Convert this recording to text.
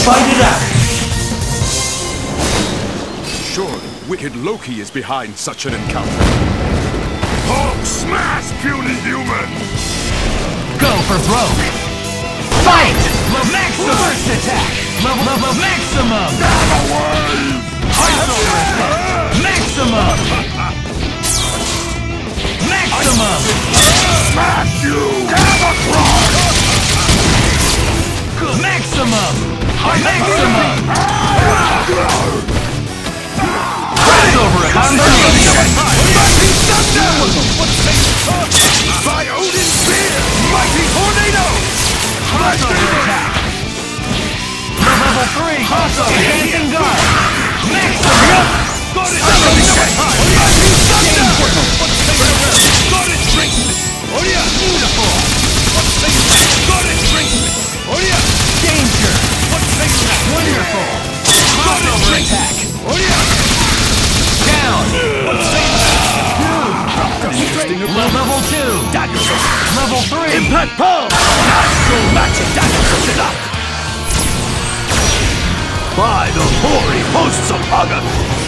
fight it out! Surely, wicked Loki is behind such an encounter. Hulk smash, puny human! Go for broke! Fight! Maximum! First attack! Level maximum! Gamma wave! Maximum! Maximum! Smash you! Gamma crush! Maximum! Maximum! Crossover combination! By Odin's spear! Mighty tornado! Crossover attack! Level 3! Crossover! Dancing guard! Maximum! Got it! Got it! Beautiful! Got it! Danger! Wonderful! Crossover attack! Down! Level 2! Level 3! Impact power! By the hoary hosts of Agan!